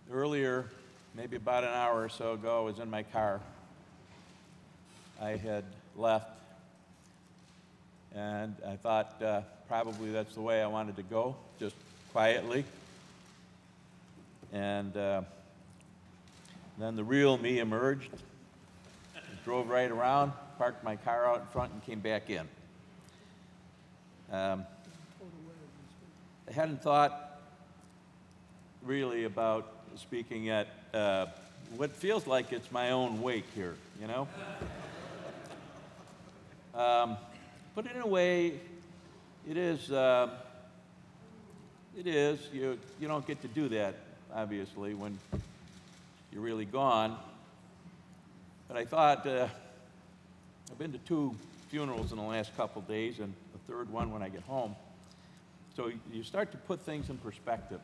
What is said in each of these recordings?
Earlier, maybe about an hour or so ago, I was in my car. I had left, and I thought probably that's the way I wanted to go, just quietly. And then the real me emerged, drove right around, parked my car out in front, and came back in. I hadn't thought really about speaking at what feels like it's my own wake here, you know? But in a way, it is, you don't get to do that, obviously, when you're really gone. But I thought, I've been to 2 funerals in the last couple days, and the third one when I get home. So you start to put things in perspective.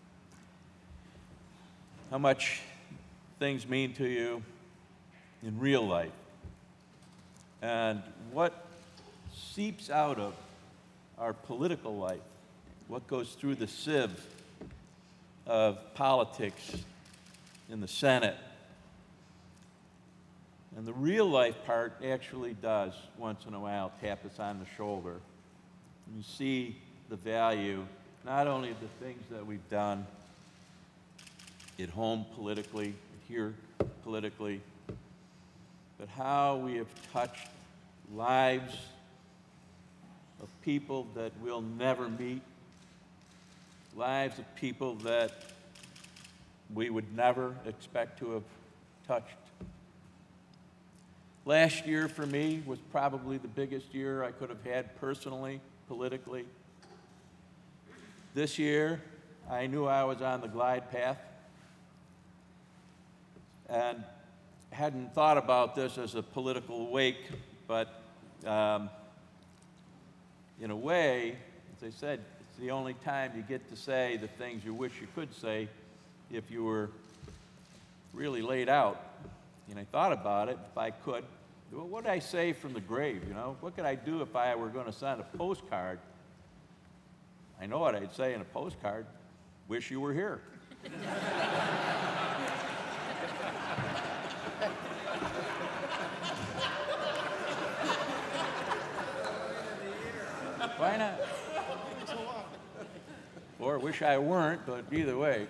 How much things mean to you in real life, and what seeps out of our political life, what goes through the sieve of politics in the Senate. And the real life part actually does, once in a while, tap us on the shoulder. You see the value, not only of the things that we've done at home politically, here politically, but how we have touched lives of people that we'll never meet, lives of people that we would never expect to have touched. Last year for me was probably the biggest year I could have had personally, politically. This year, I knew I was on the glide path, and hadn't thought about this as a political wake, but in a way, as I said, it's the only time you get to say the things you wish you could say if you were really laid out. And I thought about it, if I could, what would I say from the grave, you know? What could I do if I were going to send a postcard? I know what I'd say in a postcard: wish you were here. Why not? Or wish I weren't, but either way.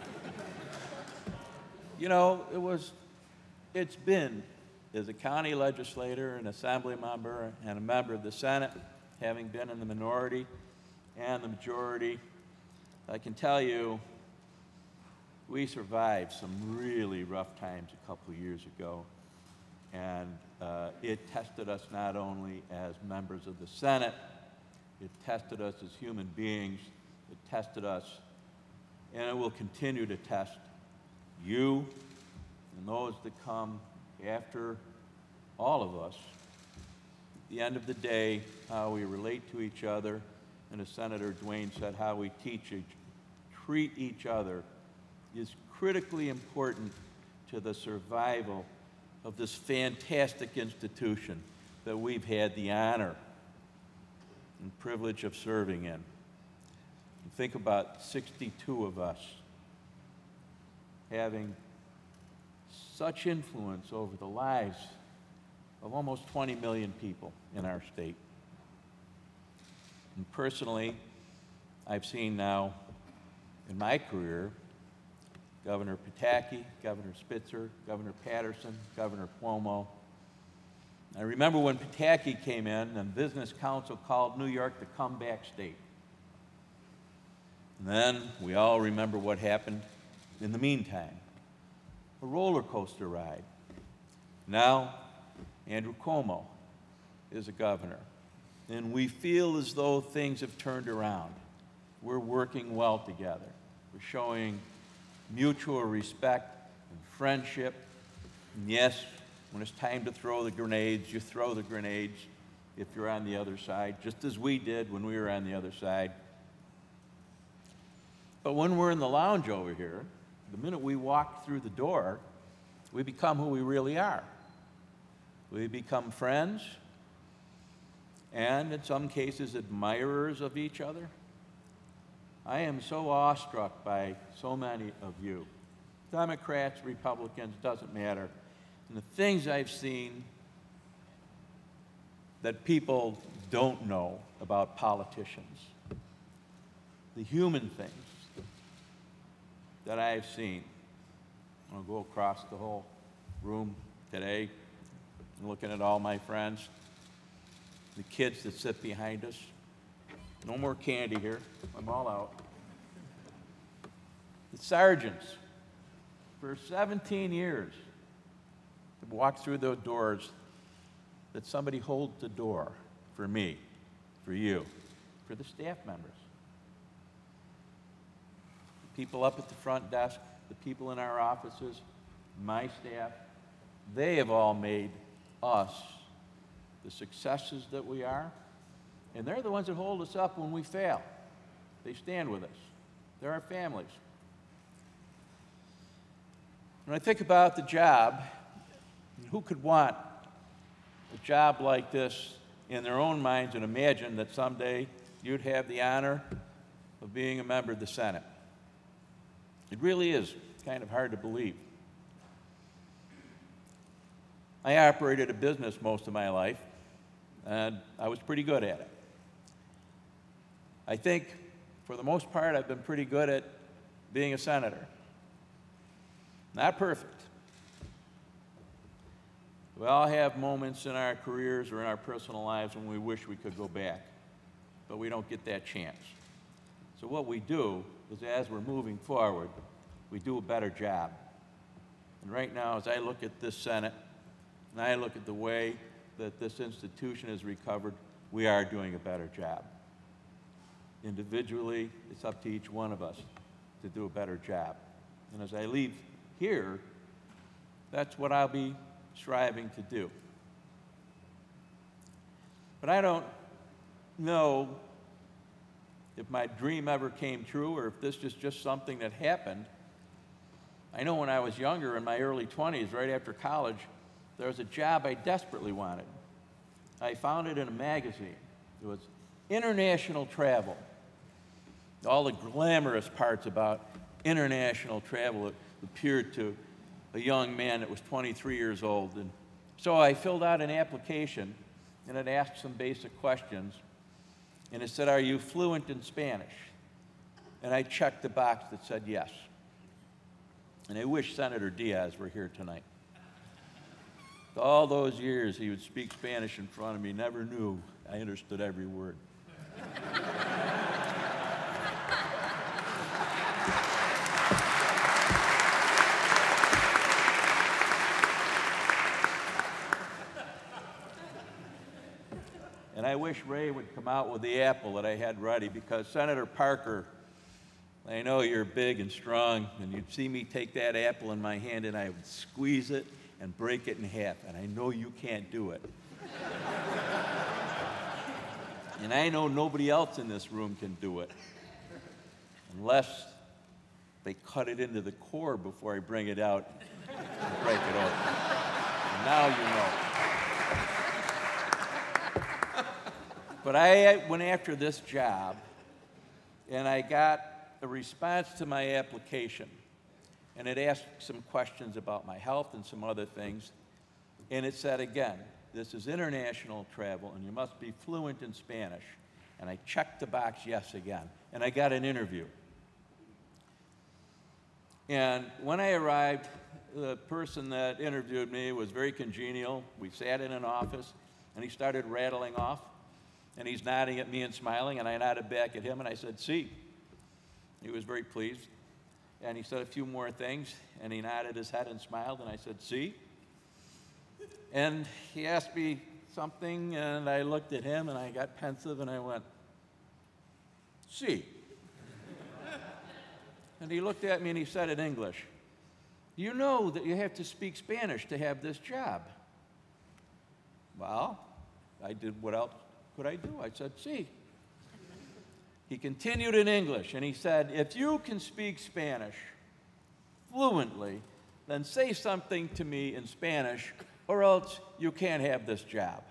You know, it's been, as a county legislator, an assembly member, and a member of the Senate, having been in the minority and the majority, I can tell you we survived some really rough times a couple of years ago. And it tested us not only as members of the Senate, it tested us as human beings, it tested us, and it will continue to test you and those that come after all of us. At the end of the day, how we relate to each other, and as Senator Duane said, how we treat each other is critically important to the survival of this fantastic institution that we've had the honor and privilege of serving in. And think about 62 of us having such influence over the lives of almost 20 million people in our state. And personally, I've seen now in my career Governor Pataki, Governor Spitzer, Governor Patterson, Governor Cuomo. I remember when Pataki came in and Business Council called New York the comeback state. And then we all remember what happened in the meantime. A roller coaster ride. Now, Andrew Cuomo is a governor. And we feel as though things have turned around. We're working well together. We're showing mutual respect and friendship. And yes, when it's time to throw the grenades, you throw the grenades if you're on the other side, just as we did when we were on the other side. But when we're in the lounge over here, the minute we walk through the door, we become who we really are. We become friends, and in some cases, admirers of each other. I am so awestruck by so many of you Democrats, Republicans, doesn't matter. And the things I've seen that people don't know about politicians, the human things that I've seen. I'll go across the whole room today and looking at all my friends, the kids that sit behind us. No more candy here. I'm all out. The sergeants, for 17 years, have walked through those doors, that somebody holds the door for me, for you, for the staff members. The people up at the front desk, the people in our offices, my staff, they have all made us the successes that we are, and they're the ones that hold us up when we fail. They stand with us. They're our families. When I think about the job, who could want a job like this in their own minds and imagine that someday you'd have the honor of being a member of the Senate? It really is kind of hard to believe. I operated a business most of my life, and I was pretty good at it. I think, for the most part, I've been pretty good at being a senator. Not perfect. We all have moments in our careers or in our personal lives when we wish we could go back, but we don't get that chance. So what we do is, as we're moving forward, we do a better job. And right now, as I look at this Senate, and I look at the way that this institution has recovered, we are doing a better job. Individually, it's up to each one of us to do a better job. And as I leave here, that's what I'll be striving to do. But I don't know if my dream ever came true or if this is just something that happened. I know when I was younger, in my early 20s, right after college, there was a job I desperately wanted. I found it in a magazine. It was international travel. All the glamorous parts about international travel appeared to a young man that was 23 years old. And so I filled out an application, and it asked some basic questions. And it said, "Are you fluent in Spanish?" And I checked the box that said yes. And I wish Senator Diaz were here tonight. All those years he would speak Spanish in front of me, never knew I understood every word. And I wish Ray would come out with the apple that I had ready, because Senator Parker, I know you're big and strong, and you'd see me take that apple in my hand and I would squeeze it and break it in half, and I know you can't do it. And I know nobody else in this room can do it, unless they cut it into the core before I bring it out and break it open. And now you know. But I went after this job, and I got a response to my application. And it asked some questions about my health and some other things. And it said, again, this is international travel, and you must be fluent in Spanish. And I checked the box yes again. And I got an interview. And when I arrived, the person that interviewed me was very congenial. We sat in an office, and he started rattling off. And he's nodding at me and smiling, and I nodded back at him, and I said, "Sí." He was very pleased. And he said a few more things, and he nodded his head and smiled, and I said, "Sí." And he asked me something, and I looked at him, and I got pensive, and I went, "Sí." And he looked at me, and he said in English, "You know that you have to speak Spanish to have this job." Well, I did, what else could I do? I said, "Sí." He continued in English, and he said, "If you can speak Spanish fluently, then say something to me in Spanish, or else you can't have this job."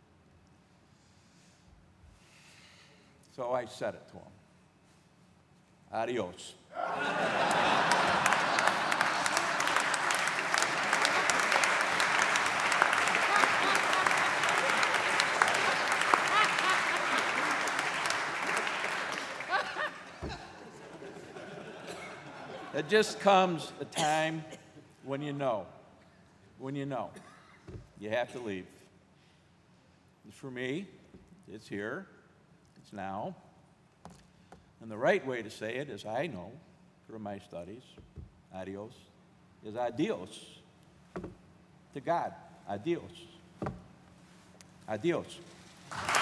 So I said it to him. Adios. There just comes a time when you know. When you know. You have to leave. For me, it's here. It's now. And the right way to say it, as I know from my studies, adios, is adios to God. Adios. Adios.